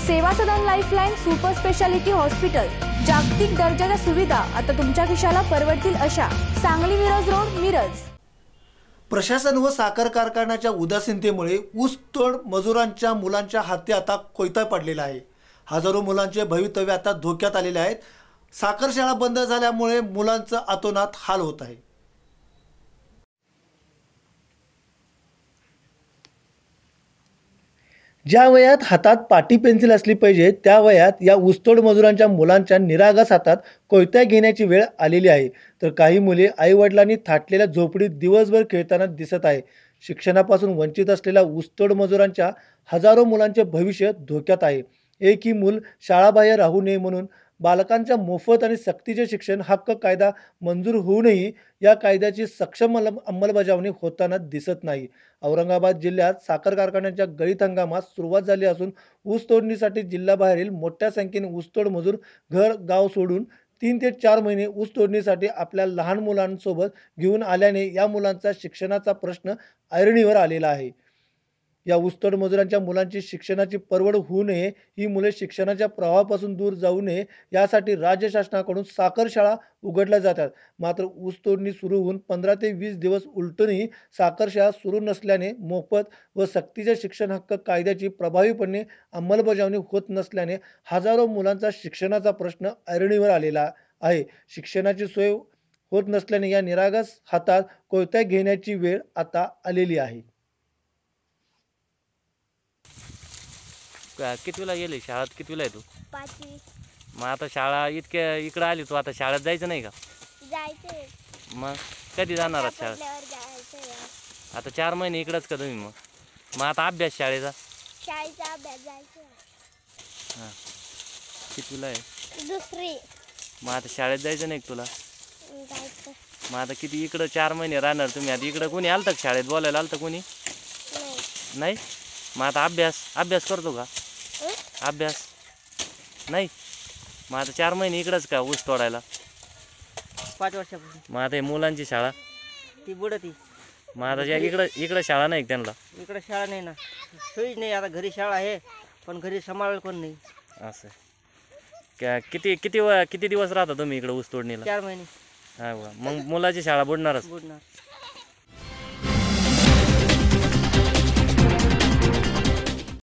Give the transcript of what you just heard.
सेवा Sadan lifeline super speciality hospital, जागतिक दर्जाच्या सुविधा आता तुमच्या खिशाला परवडतील अशा। सांगली मिरज रोड, मिरज। प्रशासन व साखर कारखान्याच्या उदासीनतेमुळे ऊसतोड मजुरांच्या मुलांच्या हाती आता कोयता पडलेला आहे। हजारो मुलांचे भवितव्य आता धोक्यात आलेले आहेत। साखर शाळा बंद झाल्यामुळे मुलांचा अतोनात हाल होत आहे। ज्या वयात हातात पाटी पेन्सिल असली पाहिजे त्या वयात या ऊसतोड मजुरांच्या मुलांच्या निरागस हातात कोयता घेण्याची वेळ आलेली आहे। तर काही मुले आईवडिलांनी थाटलेल्या झोपडीत दिवसभर खेळताना दिसत आहे। शिक्षणापासून वंचित असलेल्या ऊसतोड मजुरांच्या हजारो मुलांचे भविष्य धोक्यात आहे। एकही मूल शाळाबाह्य राहू नये म्हणून बालकांच्या मोफत आणि सक्तीचे शिक्षण हक्क कायदा मंजूर होऊनही या कायद्याची सक्षम अंमलबजावणी होताना दिसत नाही। औरंगाबाद जिल्ह्यात साखर कारखान्यांच्या गळीत हंगामास सुरुवात झाली असून ऊस तोडणीसाठी जिल्हाबाहेरील मोठ्या संख्येने ऊसतोड मजूर घर गाव सोडून 3 ते 4 महिने ऊस तोडणीसाठी आपल्या लहान मुलांसोबत घेऊन आल्याने या मुलांचा शिक्षणाचा प्रश्न ऐरणीवर आलेला आहे। या ऊसतोड मजुरांच्या मुलांची शिक्षणाची परवड होऊ नये, ही मुले शिक्षणाच्या प्रवाहापासून दूर जाऊ नये यासाठी राज्य शासनाकडून साखर शाळा उघडल्या जातात। मात्र ऊस तोडणी सुरू होऊन 15 ते 20 दिवस उलटूनही साखर शाळा सुरू नसल्याने मोफत व सक्तीच्या शिक्षण हक्क कायद्याची प्रभावीपणे अंमलबजावणी होत नसल्याने हजारो मुलांचा शिक्षणाचा प्रश्न ऐरणीवर आलेला आहे। शिक्षणाची सोय होत नसल्याने या निरागस हातात कोयता घेण्याची वेळ आता आलेली आहे। कितवीला गेली शाळेत? कितवीला आहे तू? 5वी। मग आता शाळा इकडे आली तू, आता शाळेत जायचं नाही का? जायचंय। मग कधी जाणार आहात शाळेत? जायचंय। आता 4 महिने इकडेच का तुम्ही? मग आता अभ्यास शाळेचा अभ्यास जायचंय। हां, कितवीला आहे? 2री। मग आता शाळेत जायचं नाही तुला? जायचं। मग आता किती इकडं 4 महिने राहणार तुम्ही? आता इकडं कोणी आलं का शाळेत बोलायला? आलं कोणी नाही? मग आता अभ्यास करतो का? अभ्यास नाही? मग आता 4 महिने इकडंच का ऊस तोडायला? 5 वर्षापासून। मग आता मुलांची शाळा ती बुडती। मग आता इकडं शाळा नाही त्यांना? इकडे शाळा नाही ना, सोयीच नाही। आता घरी शाळा आहे पण घरी सांभाळायला कोण नाही। असं किती दिवस राहता तुम्ही इकडे ऊस तोडणीला? 4 महिने। हा, मग मुलाची शाळा बुडणारच? बुडणार।